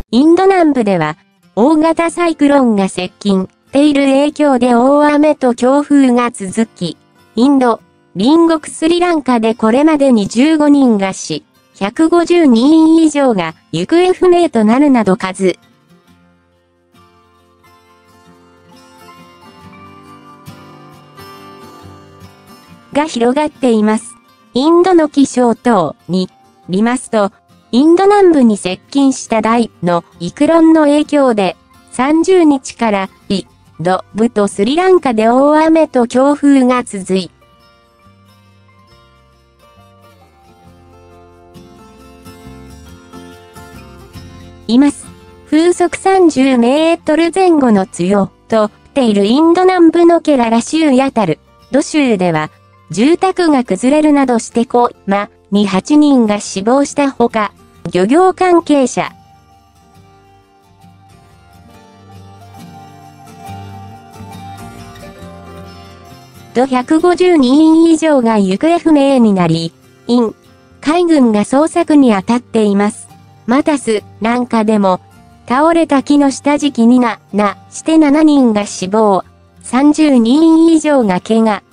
インド南部では、大型サイクロンが接近している影響で大雨と強風が続き、インド、隣国スリランカでこれまでに15人が死、150人以上が行方不明となるなど数が広がっています。インドの気象庁によりますと、インド南部に接近した大のイクロンの影響で、30日からインド部とスリランカで大雨と強風が続います。風速30メートル前後の強とっているインド南部のケララ州やタルド州では、住宅が崩れるなどしてに8人が死亡したほか、漁業関係者と150人以上が行方不明になり、海軍が捜索に当たっています。またスランカでも、倒れた木の下敷きにして7人が死亡、30人以上が怪我。